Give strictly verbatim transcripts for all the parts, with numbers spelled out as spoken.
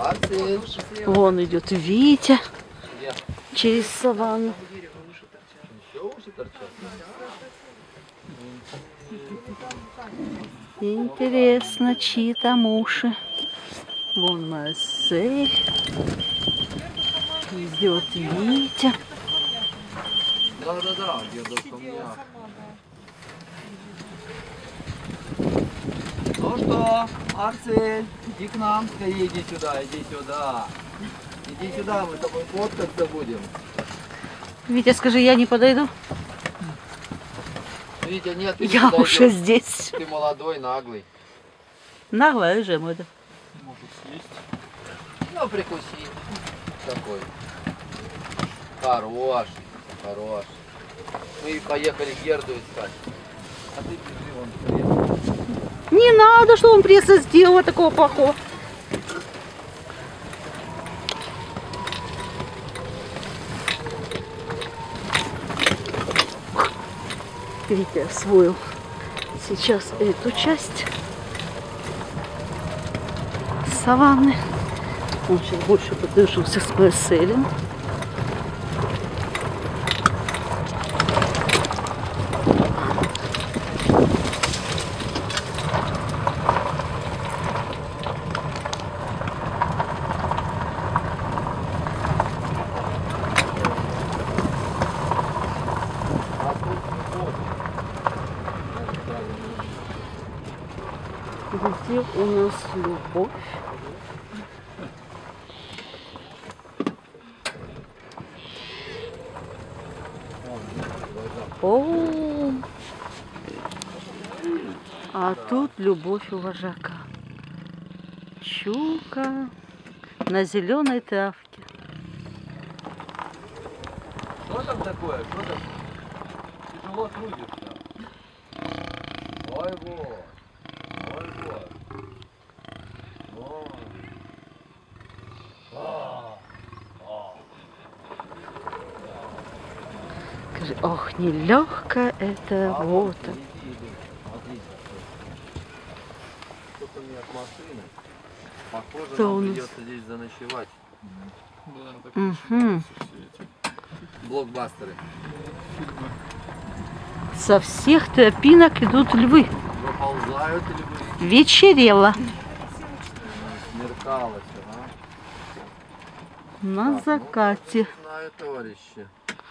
Вон идет Витя через саванну. Интересно, чьи там уши. Вон Марсель. Идет Витя. Да, да, да, где-то у меня. Ну что, Марсель, иди к нам, скорее иди сюда, иди сюда. Иди сюда, мы с тобой фоткаться будем. Витя, скажи, я не подойду? Витя, нет, ты не Я подойдешь. уже здесь. Ты молодой, наглый. Наглая уже мода. Может съесть? Ну, прикуси. Такой. Хороший, хороший. Мы поехали Герду искать. А ты бежи вон пресс. Не надо, что он пресса сделала такого плохого. Витя освоил сейчас эту часть саванны. Он сейчас больше подружился с Марселем. Где у нас любовь? О, а тут любовь у вожака. Щука на зеленой травке. Что там такое? Что там? Тяжело трудишься. Ой, вот. Ой, вот. Ой. А, а. Скажи, ох, нелегкая эта работа. Иди, иди. Смотри. Только не от машины. Похоже, Что у нам нас? придется здесь заночевать. Угу. Блокбастеры. Со всех тропинок идут львы. Выползают или вы? Вечерело. Смеркалось, ага. На Так, закате. ну, знаю, товарищи.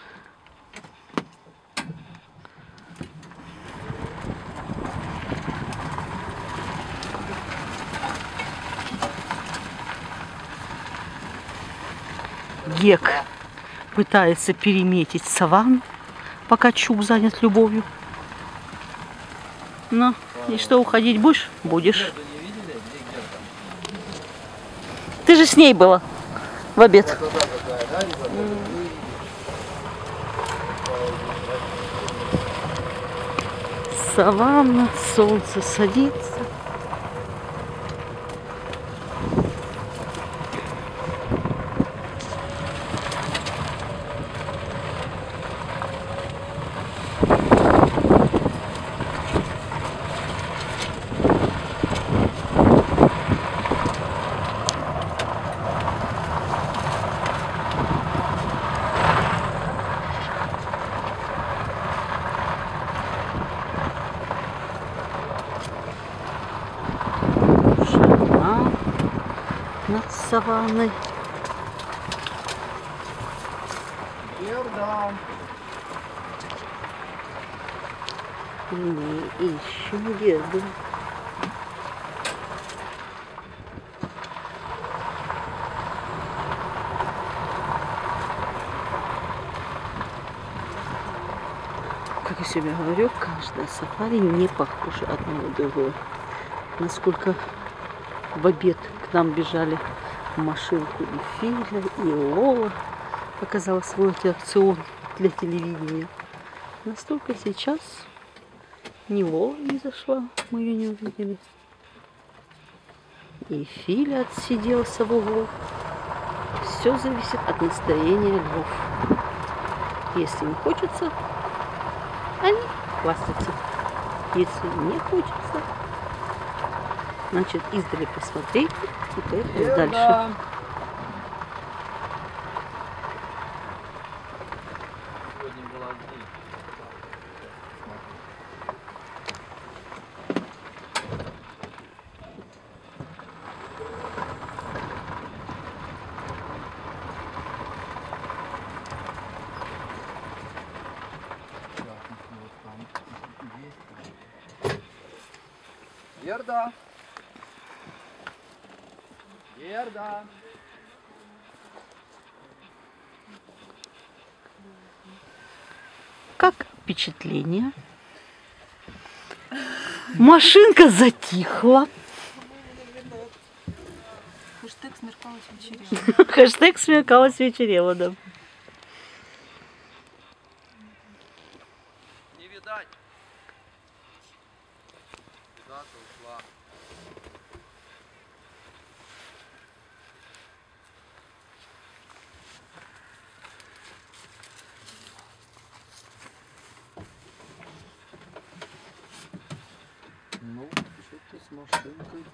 Гек пытается переметить саванну, пока Чук занят любовью. Ну, и что, уходить будешь? Будешь. Герду не видели? Где Герда? Ты же с ней была в обед. Вот туда такая, да, ребята? Саванна, солнце садится. Жена над саванной. Герда. Мы ищем Герду. Как я себе говорю, каждое сафари не похоже одно на другое. Насколько в обед к нам бежали машинку и Филя, и Лола показала свой аттракцион для телевидения. Настолько сейчас ни Лола не зашла, мы ее не увидели. И Филя отсиделся в углу. Все зависит от настроения львов. Если им хочется, они хвастаются. Если не хочется, Значит, издали посмотреть и поехали Герда. дальше. Сегодня была здесь. Герда. Герда. Как впечатление? Машинка затихла. Хэштег смеркалась вечерело. Хэштег смеркалась вечерело, да. Не видать. Куда-то ушла. Ну, что-то с машинкой.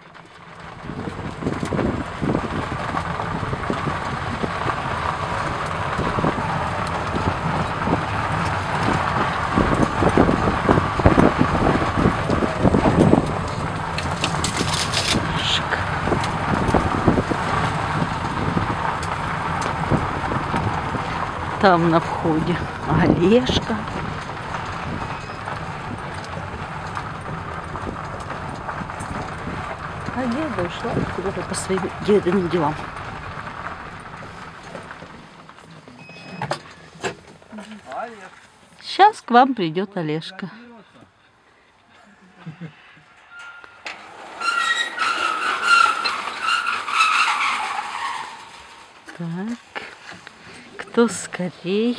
Шик. Там на входе Олежка. А Герда ушла куда-то по своим Гердиным делам. Олег. Сейчас к вам придет Олежка. Так, кто скорей?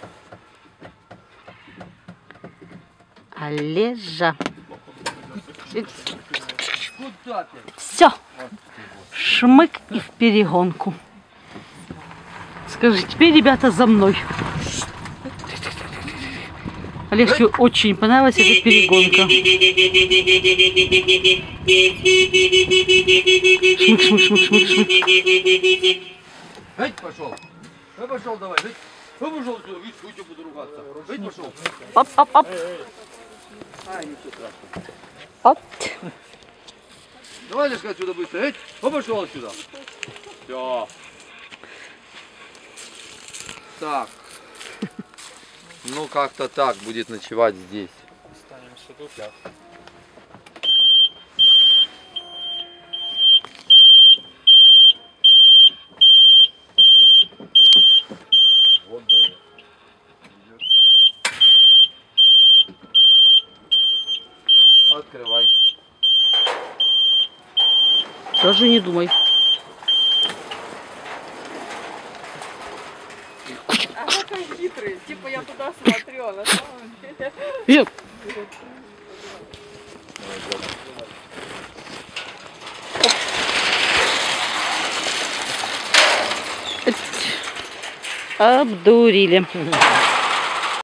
Олежа. Куда ты? Все. Шмык и в перегонку. Скажи, теперь, ребята, за мной. Олежке очень понравилась эта перегонка. Шмык, шмык, шмык, шмык, шмык. Эй, пошел. Эй, пошел, давай. Эй, эй, пошел сюда. Видишь, я буду ругаться. Эй, пошел. Оп, оп, оп. А, ничего страшного. Оп. Давай, Лешка, отсюда быстро. Эй, эй, пошел отсюда. Все. Так. Ну, как-то так будет ночевать здесь. Останемся тут, да. Вот дает. Открывай. Даже не думай. А какой хитрый. Типа я туда смотрю, а на самом деле... Вверх. Обдурили.